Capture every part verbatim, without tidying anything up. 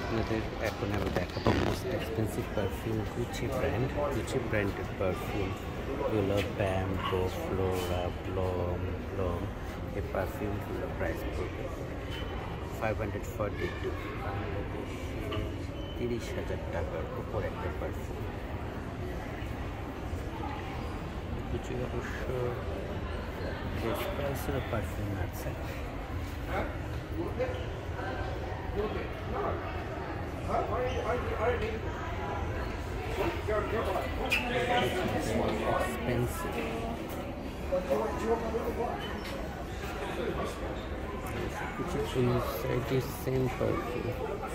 আপনাদের এখন আমি দেখাবো most expensive perfume Gucci brand Gucci ব্র্যান্ডের পারফিউমগুলো ব্যাম্বো ফ্লোরা ব্লম ব্লম এই পারফিউমগুলো প্রাইস পড়বে ফাইভ হান্ড্রেড ফর্টি টু বাংলাদেশে তিরিশ হাজার টাকার উপর একটা পারফিউম। গুচি অবশ্য বেশ প্রাইসেরও পারফিউম আছে। Expensive. Which is inside the same perfume.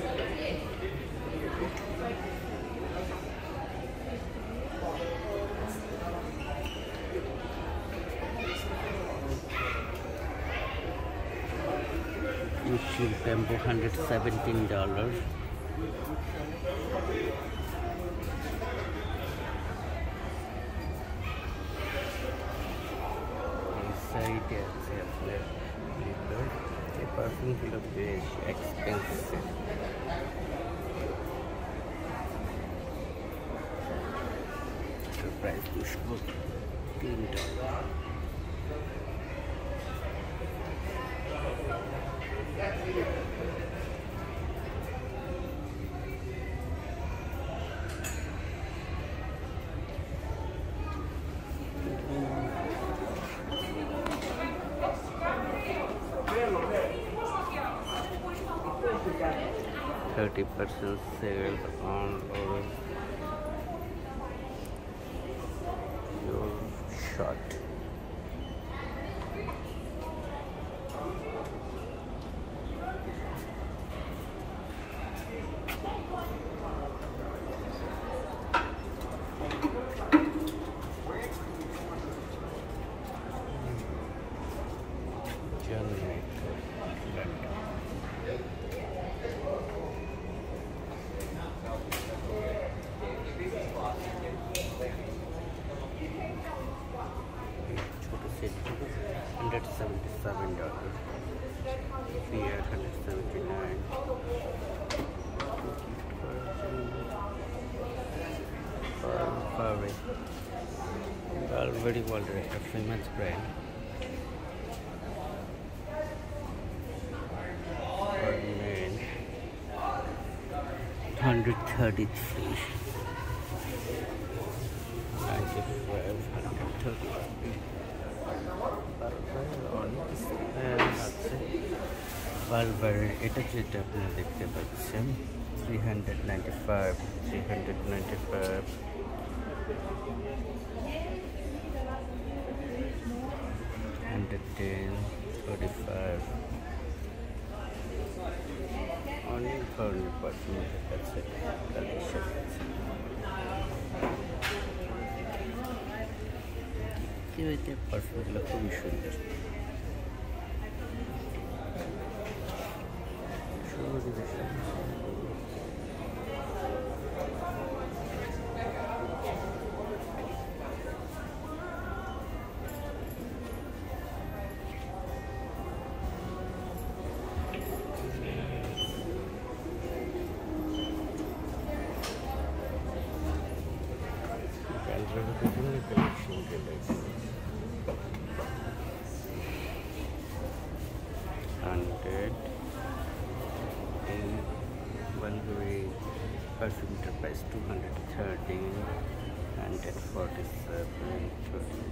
Which is bamboo one hundred seventeen dollars. Inside আছে আপনার লিটার এই পারফিউমগুলো বেশ এক্সপেন্সিভ। প্রাইস দুশো তিন dollar. thirty percent sale on all your shot. one hundred seventy-seven dollars. Here one hundred seventy-nine. Burberry. Burberry World a famous brand. For men, one hundred thirty-three. ninety-five, one hundred thirty-three. Burberry এটা যেটা আপনারা দেখতে পাচ্ছেন three ninety-five, three ninety-five, one ten, forty-five, অনেক ধরনের perfume আছে collection আছে। পারফিউমগুলো খুবই সুন্দর। Hundred in Burberry perfume price two hundred thirteen, hundred forty-seven,